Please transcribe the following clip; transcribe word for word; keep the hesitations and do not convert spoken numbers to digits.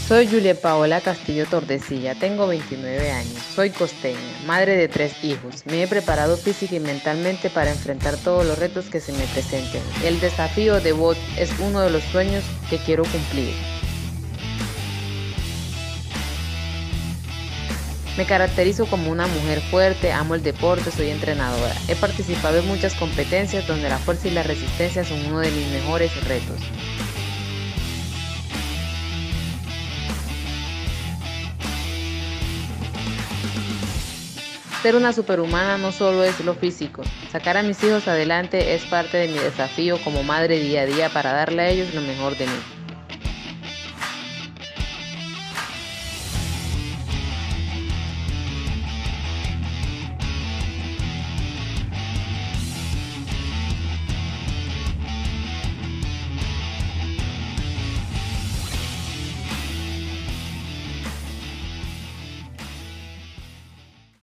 Soy Julia Paola Castillo Tordesilla, tengo veintinueve años, soy costeña, madre de tres hijos. Me he preparado física y mentalmente para enfrentar todos los retos que se me presenten. El desafío de voz es uno de los sueños que quiero cumplir. Me caracterizo como una mujer fuerte, amo el deporte, soy entrenadora. He participado en muchas competencias donde la fuerza y la resistencia son uno de mis mejores retos. Ser una superhumana no solo es lo físico. Sacar a mis hijos adelante es parte de mi desafío como madre día a día para darle a ellos lo mejor de mí.